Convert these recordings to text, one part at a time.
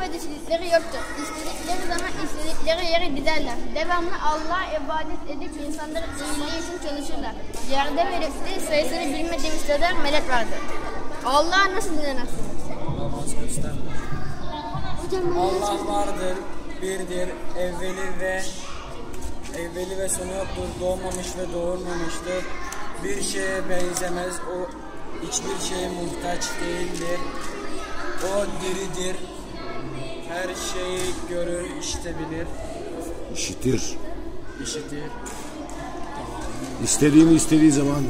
ve dişilikleri yoktur. İstedikleri zaman istedikleri yere giderler. Devamlı Allah'a ibadet edip insanların iyiliği için çalışırlar. Yerde ve gökte sayısını bilmediğimiz kadar melek vardır. Allah'a nasıl inanırsınız? Allah vardır, birdir, evveli ve sonu yoktur, doğmamış ve doğurmamıştır. Bir şeye benzemez, o hiçbir şeye muhtaç değildir. O diridir, her şeyi görür, işitebilir. İşitir. İşitir. İstediğini istediği zaman.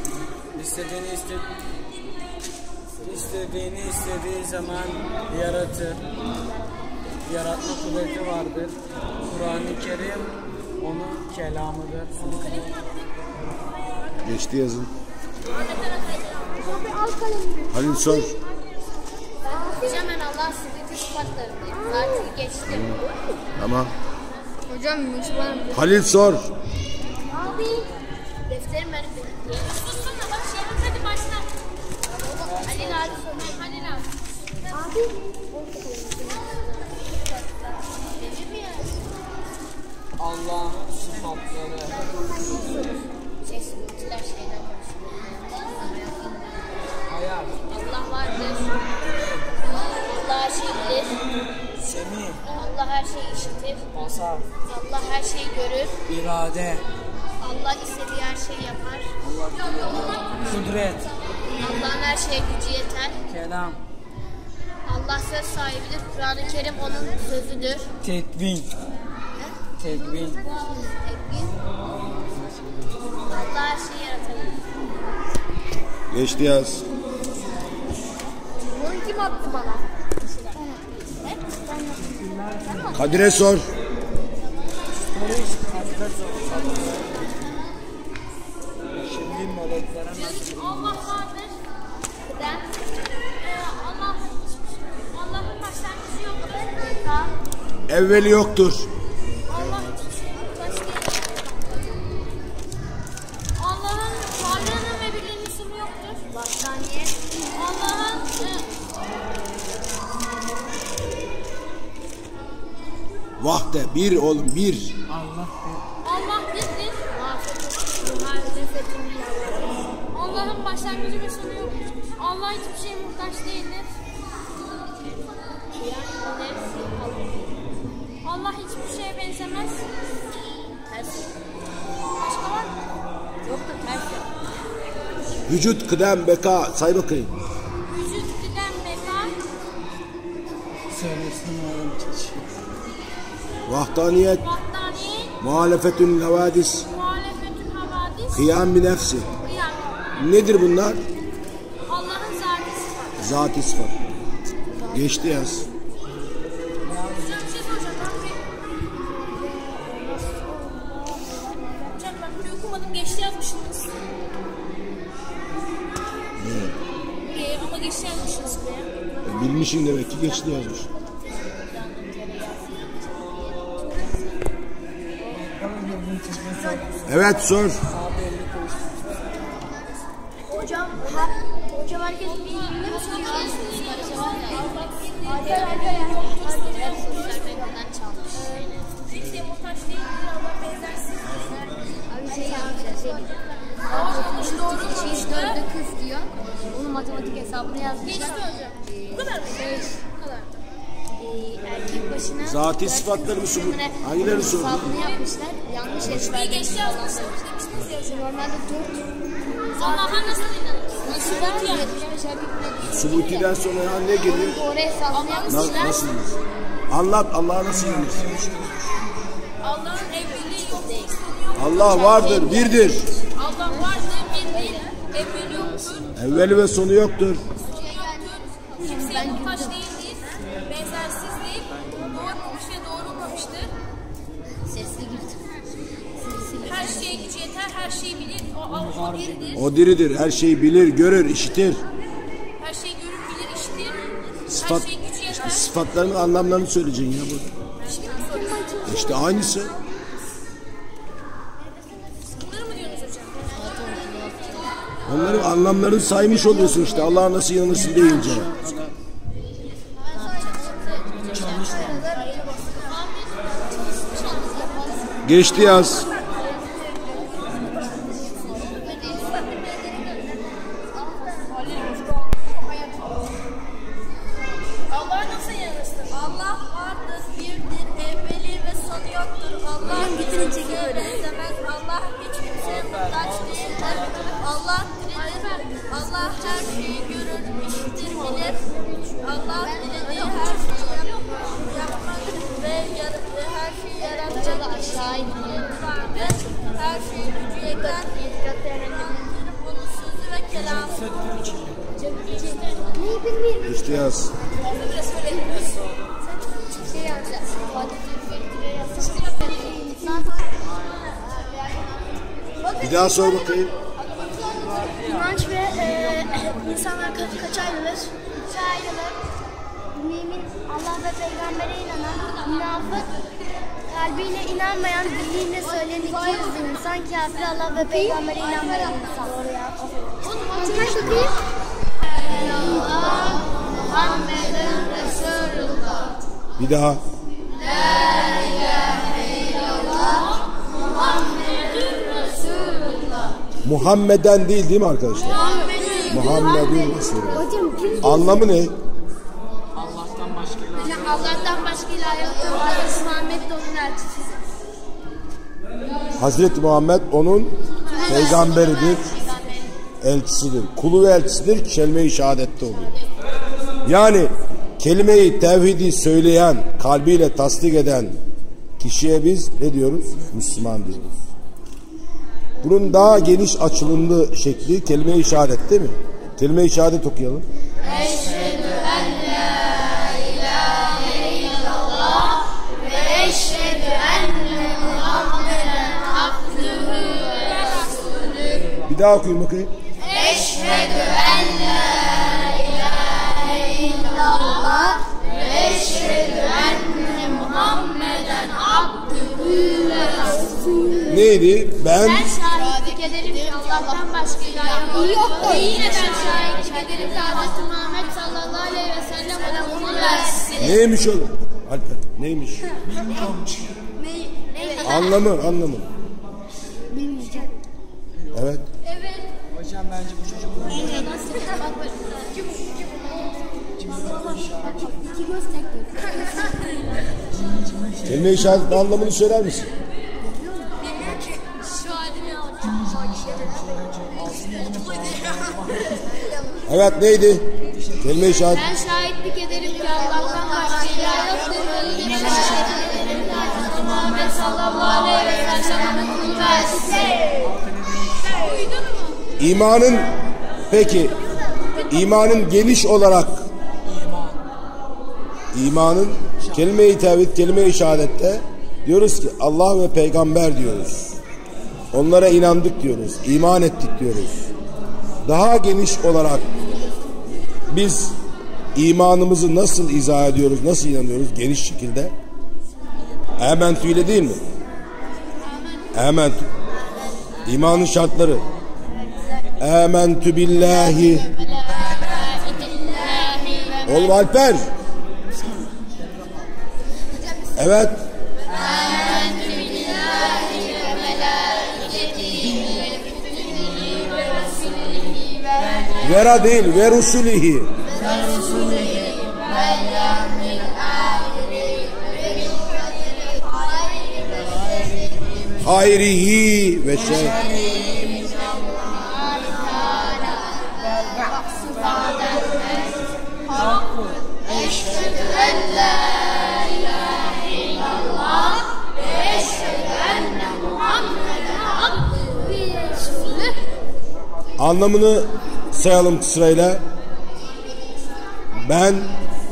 İstediğini istediği zaman yaratır. Yaratma kuvveti vardır. Kur'an-ı Kerim onun kelamıdır. Geçti yazın. Halil sor. Hocam ben Allah'ın sıfatı sıfatlarındayım. Zaten geçtim. Tamam. Hocam Müslüman. Halil sor. Abi. Defterim benim. Sussana bak hadi başla. Halil abi soruyor. Halil abi. Abi. Allah'ın sıfatları. Çeşitliler şeyden konuşuyor. Hayal. Allah vardır. Allah her şeyi bilir. Semih. Allah her şeyi işitir. Basar. Allah her şeyi görür. İrade. Allah istediği her şeyi yapar. Kudret. Allah'ın her şeye gücü yeter. Kelam. Allah söz sahibidir. Kur'an-ı Kerim onun sözüdür. Tekvin. Tekvin. Allah her şeyi yaratır. Geçti yaz. Bunu kim attı bana? Kadir'e sor. Şimdi meleklere nasıl? Allah vardır. Neden? Allah'ın başlangıcı yoktur. Evveli yoktur. Allah hiçbir şeye muhtaç değil. Allah'ın varlığının ve birliğinin sonu yoktur. Battaniye. Allah'ın Vahde bir oğlum bir. Allah birdir. Allah'ın başlangıcı ve sonu yoktur. Allah hiçbir şeye muhtaç değildir. Allah hiçbir şeye benzemez. Başka var mı? Yoktur ters. Vücut, kıdem, beka. Say bakayım. Vücut, giden, beka. Söylesin oğlum. Vahdaniyet. Battaniye. Muhalefetün havadis. Muhalefetün havadis. Kıyam bi nefsi. Kıyam. Nedir bunlar? Allah'ın zatı sıfatı. Zat-ı sıfat. Geçti yaz. Hocam bir şey soracağım. Hocam ben bir okumadım. Geçti yazmışsınız. Ama geçti yazmışsınız buraya. Bilmişim demek ki geçti yazmış. Evet sor. Hocam herkes bildiğini mi söylüyor? Kimseye muhtaç değildir. Allah benzersiz. Abi şey yapmışlar. Doğru dördü kız diyor. Onu matematik hesabını yazmışlar. Geçti hocam. Bu kadar mı? Bu kadar. Erkek başına Zati sıfatları mı subut? Hangileri sordu? hesabını yapmışlar. Yanlış ezberlemişler. Geçti yazmışsınız. Demiştiniz ya hocam. Normalde 4. Allah'a nasıl inanırsınız? Nasıl da 75 erkek Subuti'den sonra ya ne geliyor? doğru hesabını yapmışlar. Nasıl? Anlat. Allah'a nasıl inanırsın? Allah'ın evliliği yok. Sonu yok. Allah vardır, birdir. Allah vardır, birdir. Evveli yoktur. Evveli ve sonu yoktur. Kimseye muhtaç değildir. Benzersizdir. Doğurmamış ve doğrulmamıştır. Sesli girdim. Her şeye gücü yeter, her şeyi bilir. O birdir. O diridir. Her şeyi bilir, görür, işitir. Her şeyi görür, bilir, işitir. Sıfat, Her şeye gücü yeter. sıfatların anlamlarını söyleyeceksin ya burada. İşte aynısı. Bunları mı diyorsunuz hocam? Onların anlamlarını saymış oluyorsun işte. Allah'a nasıl inanırsın deyince. Geçti yaz. Allah'a nasıl inanırsın? Allah vardır, birdir, evveli ve sonu yoktur. Allah kimseye benzemez. Allah hiç kimseye muhtaç değildir. Allah diledir. Allah her şeyi görür, işitir, bilir. Allah dilediği her şeyi yapmadır ve her şeyi yaratacak vardır. Her şeyi gücü yeter. Onun sözü ve kelamı. Geçti yaz. Bir daha sor bakayım. İnanç ve insanlar kaç ayrılır? Üç ayrılır. Mümin, Allah ve peygambere inanan, münafık, kalbiyle inanmayan, diliyle söyleyen 200 insan, kafir, Allah ve peygambere inanmayan insan. Doğru ya. Kaç bakayım? Muhammeden Resulullah. Bir daha. Muhammeden değil mi arkadaşlar? Muhammedun Resulullah. Anlamı ne? Allah'tan başka ilah yok. Allah'tan başka ilah yoktur. Hazreti Muhammed de onun elçisidir. Hazreti Muhammed onun peygamberidir, elçisidir. Kulu ve elçisidir, kelime-i şehadette oluyor. Yani kelime-i tevhidi söyleyen, kalbiyle tasdik eden kişiye biz ne diyoruz? Müslüman diyoruz. Bunun daha geniş açılımlı şekli kelime-i şehadet değil mi? Kelime-i şehadet okuyalım. Eşhedü en la ilahe illallah ve eşhedü enne Muhammeden abdühü ve rasulü. Bir daha okuyun bakayım. Eşhedü en la ilahe illallah ve eşhedü enne Muhammeden abdühü ve rasulü. Neydi? Ben Şahitlik ederim ki Allah'tan başka ilah yoktur. Ve yine ben şahitlik ederim ki Hazreti Muhammed sallallahu aleyhi ve sellem onun elçisidir. neymiş oğlum? Alper neymiş? Anlamı. Bilmeyeceğim. Evet. Hocam bence bu çocuk İki göz tek göz. Kelime-i şehadetin anlamını söyler misin? Evet neydi? Kelime-i şehadet. Ben şahitlik ederim ki Allah'tan başka ilah yoktur. Ve yine ben şahitlik ederim ki Hazreti Muhammed sallallahu aleyhi ve sellem'in onun elçisidir. İmanın geniş olarak imanın kelime-i tevhid, kelime-i şehadette diyoruz ki Allah ve peygamber diyoruz. Onlara inandık diyoruz. İman ettik diyoruz. Daha geniş olarak biz imanımızı nasıl izah ediyoruz, nasıl inanıyoruz geniş şekilde? Âmentü ile değil mi? Âmentü. İmanın şartları. Âmentü billahi. Oğlum Alper. Evet. Vera değil, ve rusulihi. Hayrihi ve şerrihi. Eşhedü en la ilahe illallah ve eşhedü enne Muhammeden abdühü ve resulüh. Anlamını sayalım sırayla. Ben.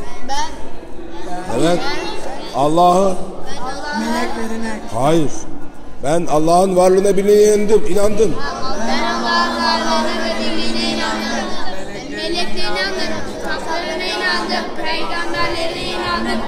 Evet. Allah'ı. Hayır. Ben Allah'ın varlığına inandım. Ben Allah'ın varlığına ve birliğine inandım. Meleklerine inandım. Kitaplarına inandım. Peygamberlerine inandım.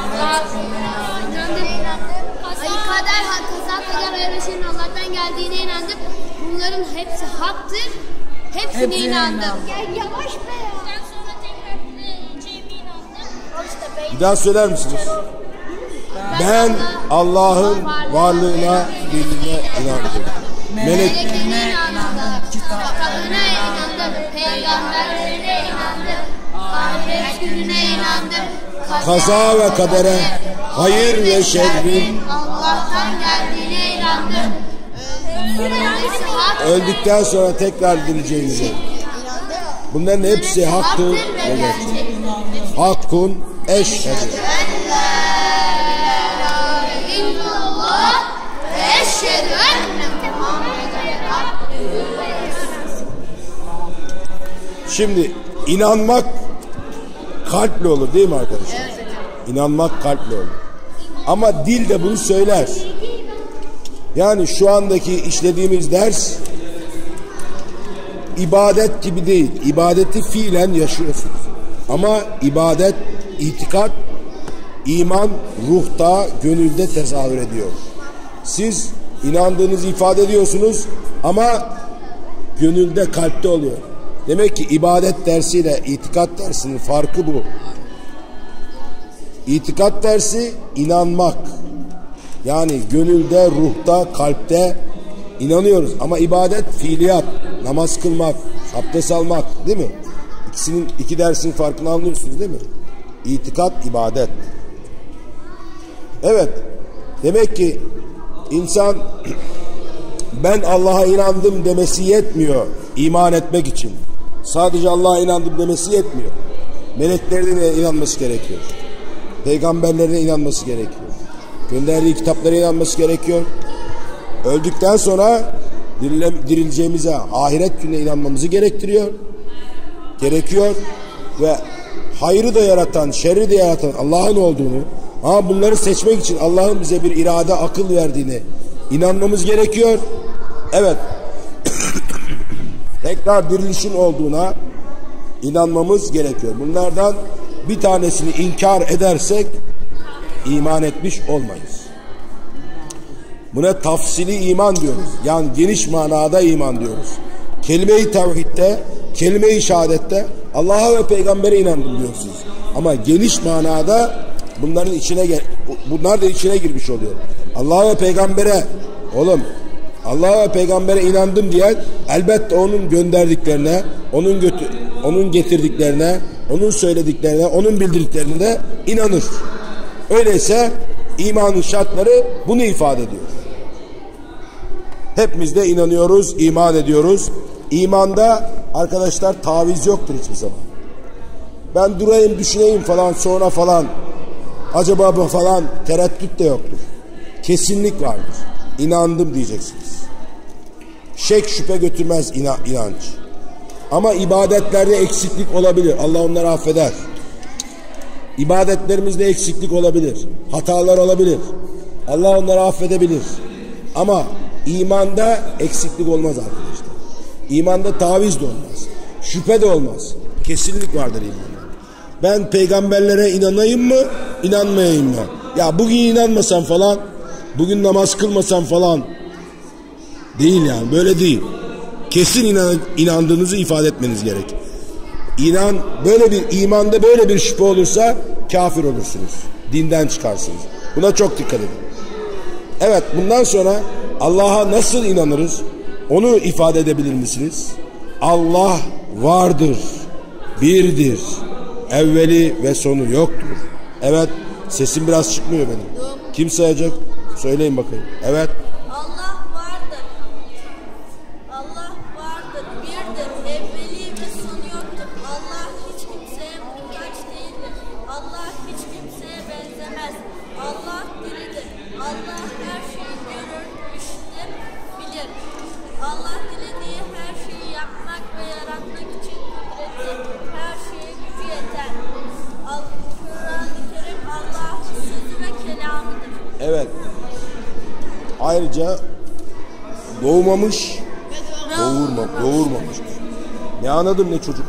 Kader hakkı ve Resulün Allah'tan geldiğine inandım. Bunların hepsi haktır. Hepsine inandım. Gel yavaş be ya. Sonra tekrar Cem'e inandım. Al işte be. Bir daha söyler misiniz? Ben Allah'ın varlığına, birliğine inandım. Meleklerine inandım. Kitabına inandım. Peygamberlerine inandım. Ahiret gününe inandım. Kaza ve kadere, hayır ve şerrin Allah'tan geldiğine inandım. öldükten sonra tekrar dirileceğimize. Bunların hepsi haktır ve gerçek. Hakkun eşhedü. Şimdi inanmak kalple olur değil mi arkadaşlar? İnanmak kalple olur. Ama dil de bunu söyler. Yani şu andaki işlediğimiz ders ibadet gibi değil. İbadeti fiilen yaşıyorsunuz. Ama ibadet, itikat, iman ruhta, gönülde tezahür ediyor. Siz inandığınızı ifade ediyorsunuz ama gönülde, kalpte oluyor. Demek ki ibadet dersiyle itikat dersinin farkı bu. İtikat dersi inanmak. Yani gönülde, ruhta, kalpte inanıyoruz. Ama ibadet fiiliyat, namaz kılmak, abdest almak, değil mi? İki dersin farkını anlıyorsunuz değil mi? İtikat, ibadet. Evet. Demek ki insan ben Allah'a inandım demesi yetmiyor iman etmek için. Sadece Allah'a inandım demesi yetmiyor. Meleklerine inanması gerekiyor. Peygamberlerine inanması gerekiyor. Gönderdiği kitaplara inanması gerekiyor. Öldükten sonra dirileceğimize, ahiret gününe inanmamızı gerekiyor. Ve hayrı da yaratan, şerri de yaratan Allah'ın olduğunu, ama bunları seçmek için Allah'ın bize bir irade, akıl verdiğini inanmamız gerekiyor. Evet. Tekrar dirilişin olduğuna inanmamız gerekiyor. Bunlardan bir tanesini inkar edersek iman etmiş olmayız. Buna tafsili iman diyoruz. Yani geniş manada iman diyoruz. Kelime-i tevhidde, kelime-i şehadette Allah'a ve peygambere inandım diyorsunuz. Ama geniş manada bunlar da içine girmiş oluyor. Allah'a ve peygambere, Allah'a ve peygambere inandım diye elbette onun gönderdiklerine, onun getirdiklerine, onun söylediklerine, onun bildirdiklerine de inanır. Öyleyse imanın şartları bunu ifade ediyor. Hepimiz de inanıyoruz, iman ediyoruz. İmanda arkadaşlar taviz yoktur hiçbir zaman. Ben durayım, düşüneyim falan, sonra falan, acaba bu falan, tereddüt de yoktur. Kesinlik vardır. İnandım diyeceksiniz. Şek şüphe götürmez inanç. Ama ibadetlerde eksiklik olabilir. Allah onları affeder. İbadetlerimizde eksiklik olabilir. Hatalar olabilir. Allah onları affedebilir. Ama imanda eksiklik olmaz arkadaşlar. İmanda taviz de olmaz. Şüphe de olmaz. Kesinlik vardır imanda. Ben peygamberlere inanayım mı, inanmayayım mı? Ya bugün inanmasam falan, bugün namaz kılmasam falan değil yani. Böyle değil. Kesin inandığınızı ifade etmeniz gerek. İmanda böyle bir şüphe olursa kafir olursunuz. Dinden çıkarsınız. Buna çok dikkat edin. Evet, bundan sonra Allah'a nasıl inanırız? Onu ifade edebilir misiniz? Allah vardır, birdir, evveli ve sonu yoktur. Evet, sesim biraz çıkmıyor benim. Kim sayacak? Söyleyin bakayım. Evet. Allah vardır. Allah vardır, birdir, evveli ve sonu yoktur. Allah hiç kimseye muhtaç değildir. Allah hiç kimseye benzemez. Allah diridir. Allah her şeyi görür, işitir, bilir. Allah dilediği her şeyi yapmak ve yaratmak için kudretli, her şeye gücü yeter. Kur'an-ı Kerim Allah'ın sözü ve kelamıdır. Evet. Ayrıca doğurmamış. Ne anladım ne çocuk.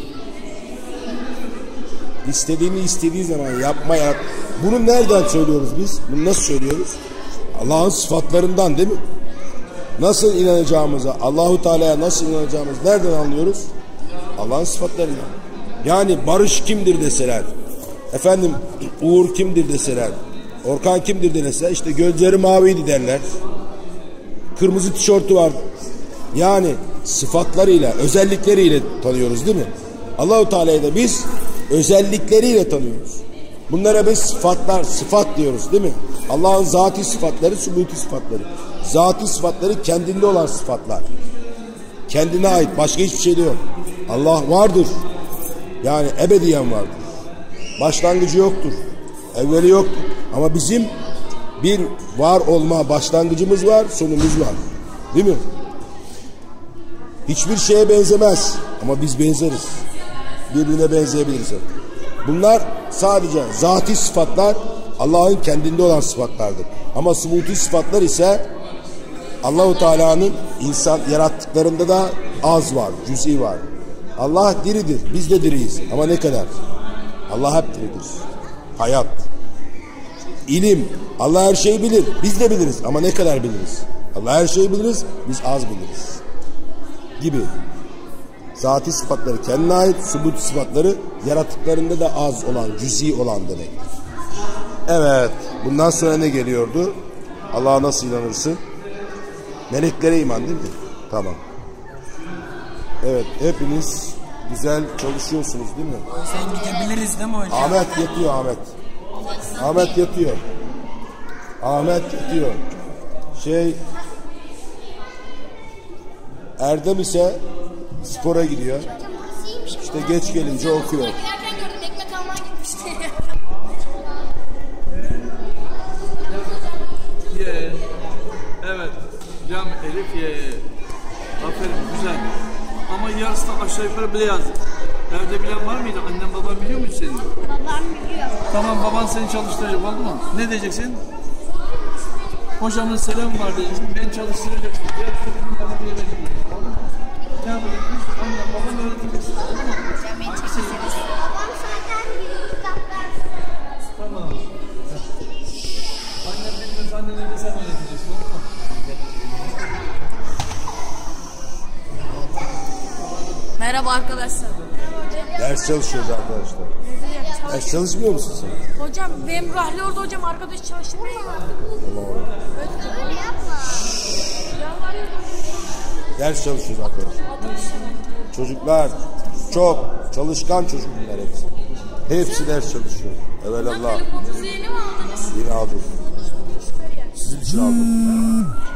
İstediğini istediği zaman yapmaya. Bunu nereden söylüyoruz biz? Bunu nasıl söylüyoruz? Allah'ın sıfatlarından değil mi? Nasıl inanacağımıza, Allahu Teala'ya nasıl inanacağımızı nereden anlıyoruz? Allah'ın sıfatlarından. Yani barış kimdir deseler, Efendim Uğur kimdir deseler, Orkan kimdir deseler, işte gözleri maviydi derler. Kırmızı tişörtü var. Yani sıfatlarıyla, özellikleriyle tanıyoruz değil mi? Allah-u Teala'yı da biz özellikleriyle tanıyoruz. Bunlara biz sıfatlar, sıfat diyoruz değil mi? Allah'ın zati sıfatları, sübuti sıfatları. Zati sıfatları kendinde olan sıfatlar. Kendine ait, başka hiçbir şey de yok. Allah vardır. Yani ebediyen vardır. Başlangıcı yoktur. Evveli yoktur. Ama bizim bir var olma başlangıcımız var, sonumuz var. Değil mi? Hiçbir şeye benzemez. Ama biz benzeriz. Birbirine benzeyebiliriz. Bunlar sadece zati sıfatlar, Allah'ın kendinde olan sıfatlardır. Ama subuti sıfatlar ise Allah-u Teala'nın insan yarattıklarında da az var, cüz'i var. Allah diridir, biz de diriyiz. Ama ne kadar? Allah hep diridir. Hayat. İlim. Allah her şeyi bilir, biz de biliriz. Ama ne kadar biliriz? Allah her şeyi biliriz, biz az biliriz. Gibi. Zati sıfatları kendine ait, subuti sıfatları yarattıklarında da az olan, cüz'i olan demektir. Evet, bundan sonra ne geliyordu? Allah'a nasıl inanırsın? Meleklere iman değil mi? Tamam. Evet, hepiniz güzel çalışıyorsunuz değil mi? Sen gidebiliriz değil mi hocam? Ahmet yatıyor, Ahmet. Ahmet yatıyor. Ahmet yatıyor. Erdem ise spora gidiyor. İşte geç gelince okuyor. Giderken gördüm, ekmek almaya gitmişti. Ye. Evet. Cam Elif ye. Aferin güzel. Ama yarısı da aşağı yukarı bile yazdı. Evde bilen var mıydı? Annen baban biliyor muydu seni? Babam biliyor. Tamam baban seni çalıştıracak oldu mu? Ne diyeceksin? Hocamın selam var diyeceksin. Ben çalıştıracaksın. Yarısı benim babam yemedim. Oldu mu? Ne yapacaksın? Annen baban öğreteceksin. Oldu mu? Babam zaten kitaplar. Tamam. Annen bilmez, annene de sen öğreteceksin. Oldu mu? Merhaba arkadaşlar. Ders çalışıyoruz arkadaşlar. Ders çalışmıyor musun sen? Hocam benim Rahli orada hocam arkadaş çalıştırmaya Öyle yapma. Ders çalışıyoruz arkadaşlar. Çocuklar çok çalışkan çocuk bunlar hepsi. Hepsi ders çalışıyor. Evelallah. Telefonunuzu yeni mi aldınız? Yeni aldım. Sizin için aldım.